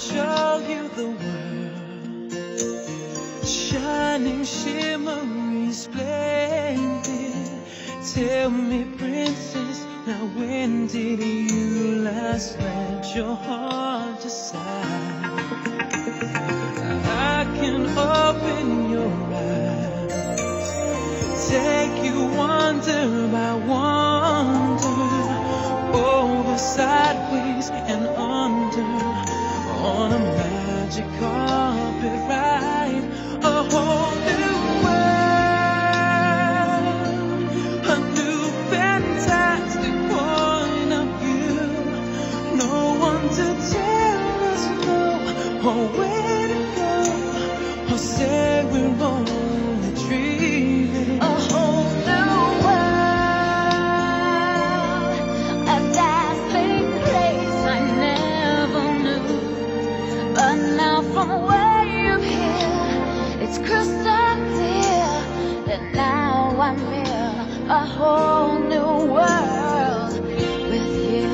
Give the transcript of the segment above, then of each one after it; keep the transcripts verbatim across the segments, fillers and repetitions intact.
show you the world, shining, shimmering, splendid. Tell me, princess, now when did you last let your heart decide? I can open your eyes, take you wonder by wonder, over, sideways, and under, on a magic carpet ride, a whole new world, a new fantastic point of view. No one to tell us no, or where to go, or say we're only dreaming. A whole new world, a dazzling place I never knew. But now from where you're here, it's crystal clear that now I'm here, a whole new world with you.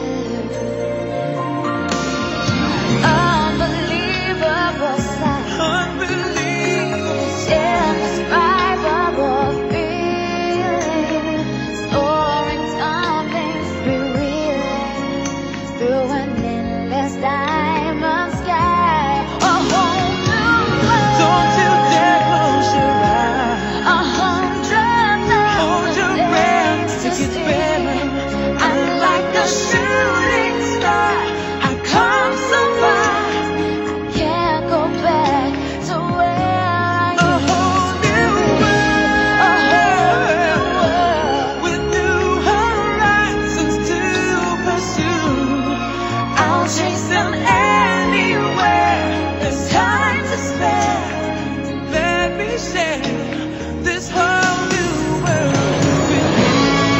Unbelievable sight, Unbelievable. indescribable feeling, soaring, tumbling, freewheeling through an endless diamond sky. A whole new world. Don't you dare close your eyes. A hundred Hold your thousand breath, legs to it gets see. better. I'm like a shooting star. I come so far, I can't go back to where I A whole new A whole new world, world. with new horizons to pursue. I'll chase them anywhere. There's time to spare. Let me share this whole new world with you.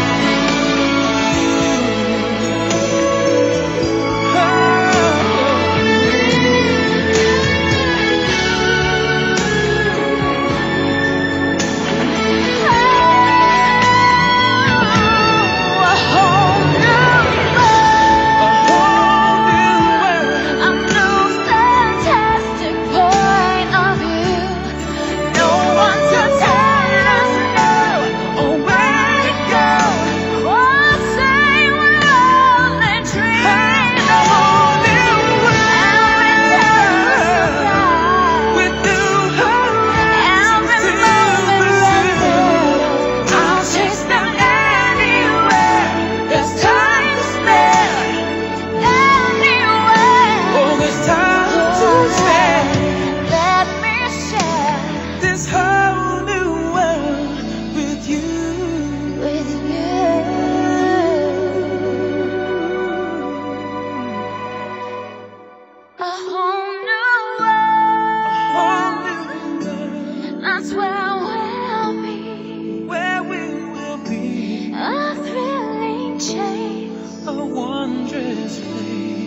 A whole new A world. whole new world. A new fantastic point of view. No one to tell us no, or where to go, or say we're only dreaming. A whole new Every world, time with new horizons every to moment pursue. I'll chase them anywhere. There's time to spare. Anywhere. Oh, there's time to spare. Let me share This whole new world with you. with you. A whole new world. Whole new world, That's where we'll be. where we will be, A thrilling chase. a wondrous place.